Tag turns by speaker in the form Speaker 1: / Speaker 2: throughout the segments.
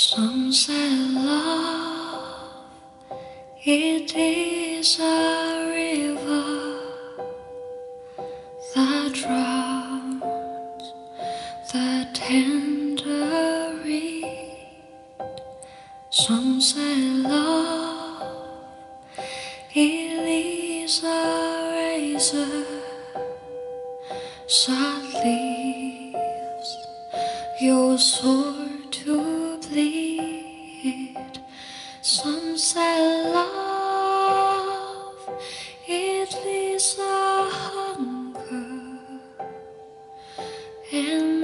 Speaker 1: Some say love, it is a river that drowns the tender reed. Some say love, it is a razor that leaves your sword to bleed. Some say love, it is a hunger and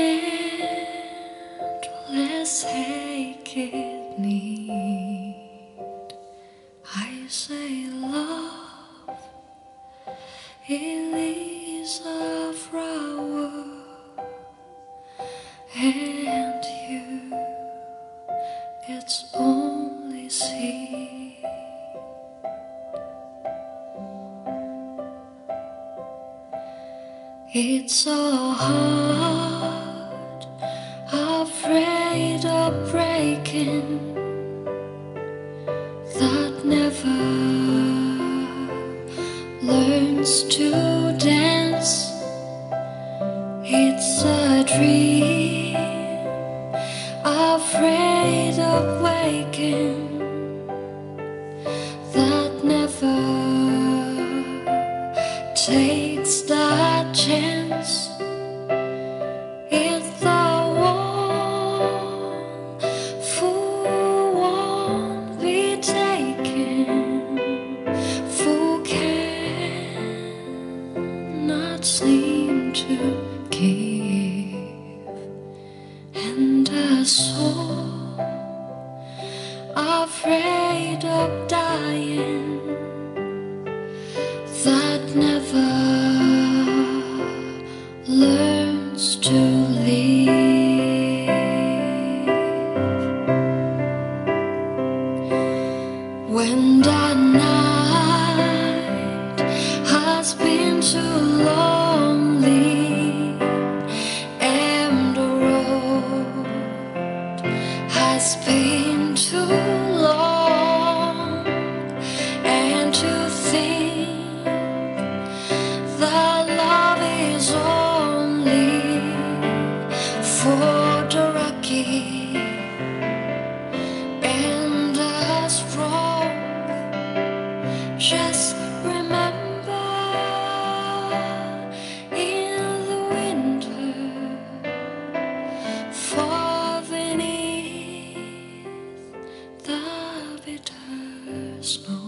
Speaker 1: endless aching need. I say love, it is a flower, and you, it's only seed. It's so hard, afraid of breaking, that never learns to dance. It's a dream, afraid of waking, that never takes that chance. It's the one who won't be taken, who cannot seem to give, and a soul afraid of dying, that never learns to live. When the night has been too lonely and the road has been too long, and to think that love is only for the lucky and the strong, just remember, in the winter, far beneath the bitter snow,